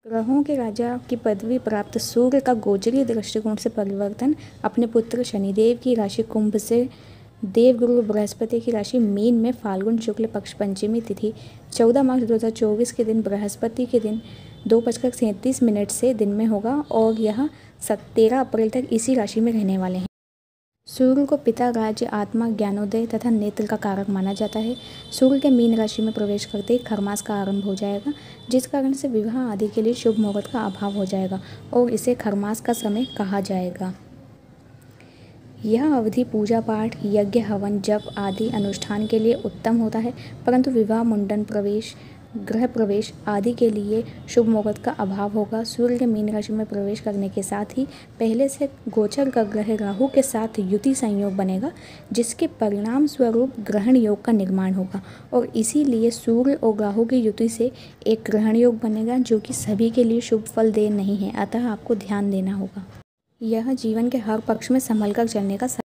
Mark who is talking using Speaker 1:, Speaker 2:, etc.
Speaker 1: ग्रहों के राजा की पदवी प्राप्त सूर्य का गोचरीय दृष्टिकोण से परिवर्तन अपने पुत्र शनिदेव की राशि कुंभ से देवगुरु बृहस्पति की राशि मीन में फाल्गुन शुक्ल पक्ष पंचमी तिथि 14 मार्च 2024 के दिन बृहस्पति के दिन 2:37 से दिन में होगा और यह 13 अप्रैल तक इसी राशि में रहने वाले हैं। सूर्य को पिता, राज्य, आत्मा, ज्ञानोदय तथा नेत्र का कारक माना जाता है। सूर्य के मीन राशि में प्रवेश करते ही खरमास का आरंभ हो जाएगा, जिस कारण से विवाह आदि के लिए शुभ मुहूर्त का अभाव हो जाएगा और इसे खरमास का समय कहा जाएगा। यह अवधि पूजा पाठ, यज्ञ, हवन, जप आदि अनुष्ठान के लिए उत्तम होता है, परंतु विवाह, मुंडन, प्रवेश, गृह प्रवेश आदि के लिए शुभ मुहूर्त का अभाव होगा। सूर्य के मीन राशि में प्रवेश करने के साथ ही पहले से गोचर का ग्रह राहु के साथ युति संयोग बनेगा, जिसके परिणाम स्वरूप ग्रहण योग का निर्माण होगा और इसीलिए सूर्य और राहु की युति से एक ग्रहण योग बनेगा, जो कि सभी के लिए शुभ फल दे नहीं है, अतः आपको ध्यान देना होगा। यह जीवन के हर पक्ष में संभल कर चलने का